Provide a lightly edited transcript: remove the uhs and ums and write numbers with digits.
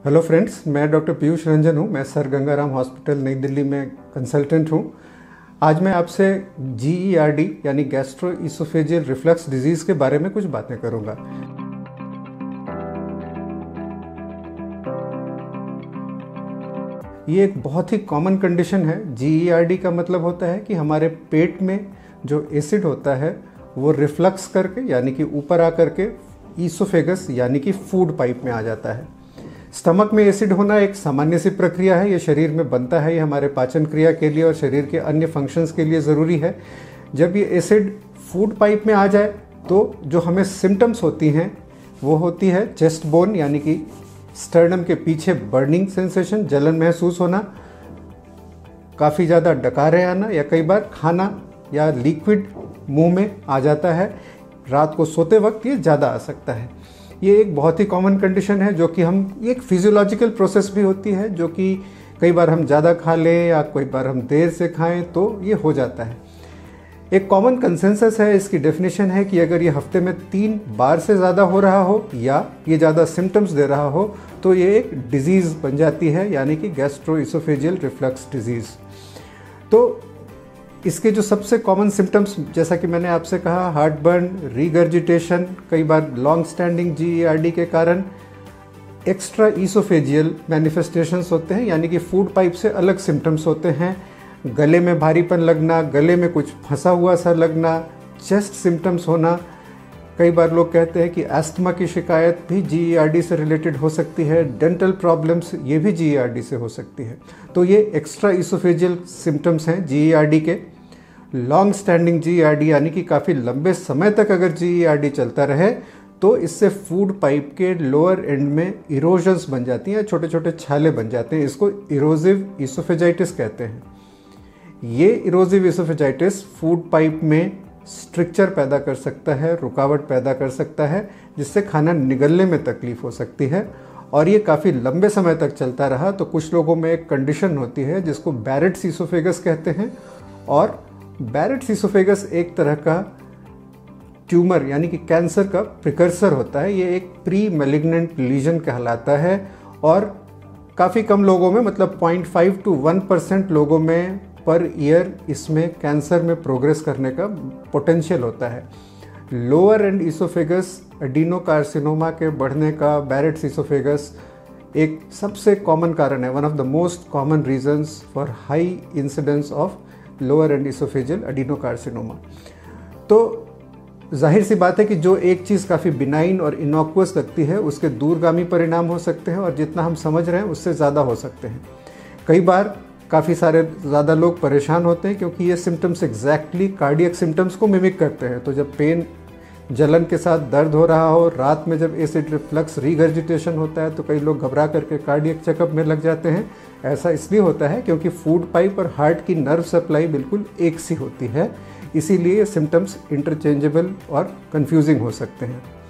Hello friends, मैं doctor Piyush Ranjan हूँ। मैं सर गंगाराम हॉस्पिटल नई दिल्ली में कंसल्टेंट हूँ। आज मैं आपसे GERD यानी गैस्ट्रो इसोफेजियल रिफ्लक्स डिजीज़ के बारे में कुछ बातें करूँगा। ये एक बहुत ही कॉमन कंडीशन है। GERD का मतलब होता है कि हमारे पेट में जो एसिड होता है वो रिफ्लक्स करके यानी कि ऊपर आकर के ईसोफेगस यानी कि फूड पाइप में आ जाता है। स्टमक में एसिड होना एक सामान्य सी प्रक्रिया है। ये शरीर में बनता है, ये हमारे पाचन क्रिया के लिए और शरीर के अन्य फंक्शंस के लिए ज़रूरी है। जब ये एसिड फूड पाइप में आ जाए तो जो हमें सिम्टम्स होती हैं वो होती है चेस्ट बोन यानी कि स्टर्नम के पीछे बर्निंग सेंसेशन, जलन महसूस होना, काफ़ी ज़्यादा डकारे आना या कई बार खाना या लिक्विड मुंह में आ जाता है। रात को सोते वक्त ये ज़्यादा आ सकता है। ये एक बहुत ही कॉमन कंडीशन है जो कि एक फिजियोलॉजिकल प्रोसेस भी होती है जो कि कई बार हम ज़्यादा खा लें या कई बार हम देर से खाएं तो ये हो जाता है। एक कॉमन कंसेंसस है, इसकी डेफिनेशन है कि अगर ये हफ्ते में 3 बार से ज़्यादा हो रहा हो या ये ज़्यादा सिम्टम्स दे रहा हो तो ये एक डिजीज़ बन जाती है यानी कि गैस्ट्रो इसोफेजियल रिफ्लक्स डिजीज़। तो इसके जो सबसे कॉमन सिम्टम्स, जैसा कि मैंने आपसे कहा, हार्ट बर्न, रीगर्जिटेशन, कई बार लॉन्ग स्टैंडिंग GERD के कारण एक्स्ट्रा इसोफेजियल मैनिफेस्टेशंस होते हैं यानी कि फूड पाइप से अलग सिम्टम्स होते हैं। गले में भारीपन लगना, गले में कुछ फंसा हुआ सा लगना, चेस्ट सिम्टम्स होना। कई बार लोग कहते हैं कि अस्थमा की शिकायत भी GERD से रिलेटेड हो सकती है। डेंटल प्रॉब्लम्स ये भी GERD से हो सकती है। तो ये एक्स्ट्रा इसोफेजियल सिम्टम्स हैं GERD के। लॉन्ग स्टैंडिंग GERD यानी कि काफ़ी लंबे समय तक अगर GERD चलता रहे तो इससे फूड पाइप के लोअर एंड में इरोजन्स बन जाती हैं, छोटे छोटे छाले बन जाते हैं। इसको इरोजिव इसोफेजाइटिस कहते हैं। ये इरोजिव इसोफेजाइटिस फूड पाइप में स्ट्रिक्चर पैदा कर सकता है, रुकावट पैदा कर सकता है, जिससे खाना निगलने में तकलीफ हो सकती है। और ये काफ़ी लंबे समय तक चलता रहा तो कुछ लोगों में एक कंडीशन होती है जिसको बैरेट्स इसोफेगस कहते हैं। और बैरेट्स इसोफेगस एक तरह का ट्यूमर यानी कि कैंसर का प्रिकर्सर होता है। ये एक प्री मैलिग्नेंट लीजन कहलाता है और काफ़ी कम लोगों में, मतलब 0.5 to 1% लोगों में पर ईयर इसमें कैंसर में प्रोग्रेस करने का पोटेंशियल होता है। लोअर एंड इसोफेगस एडिनोकार्सिनोमा के बढ़ने का बैरेट्स इसोफेगस एक सबसे कॉमन कारण है, one of the most common reasons for high incidence of lower end esophageal adenocarcinoma. तो जाहिर सी बात है कि जो एक चीज़ काफ़ी बिनाइन और इनॉक्वस लगती है उसके दूरगामी परिणाम हो सकते हैं और जितना हम समझ रहे हैं उससे ज़्यादा हो सकते हैं। कई बार काफ़ी सारे ज़्यादा लोग परेशान होते हैं क्योंकि ये सिम्टम्स एग्जैक्टली कार्डियक सिम्टम्स को मिमिक करते हैं। तो जब पेन, जलन के साथ दर्द हो रहा हो, रात में जब एसिड रिफ्लक्स रीगर्जिटेशन होता है तो कई लोग घबरा करके कार्डियक चेकअप में लग जाते हैं। ऐसा इसलिए होता है क्योंकि फूड पाइप और हार्ट की नर्व सप्लाई बिल्कुल एक सी होती है, इसीलिए ये सिम्टम्स इंटरचेंजेबल और कंफ्यूजिंग हो सकते हैं।